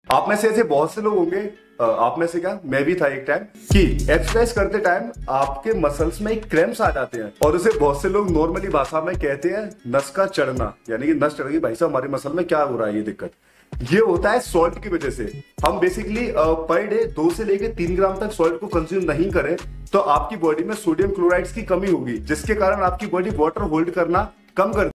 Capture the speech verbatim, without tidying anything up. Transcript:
आप में से ऐसे बहुत से लोग होंगे, आप में से क्या, मैं भी था एक टाइम, कि एक्सरसाइज करते टाइम आपके मसल्स में एक क्रैम्प्स आ जाते हैं और उसे बहुत से लोग नॉर्मली भाषा में कहते हैं नस का चढ़ना, यानी कि नस चढ़ गई भाई साहब हमारे मसल में, क्या हो रहा है ये दिक्कत। ये होता है सॉल्ट की वजह से। हम बेसिकली पर डे दो से लेकर तीन ग्राम तक सॉल्ट को कंज्यूम नहीं करें तो आपकी बॉडी में सोडियम क्लोराइड्स की कमी होगी, जिसके कारण आपकी बॉडी वाटर होल्ड करना कम कर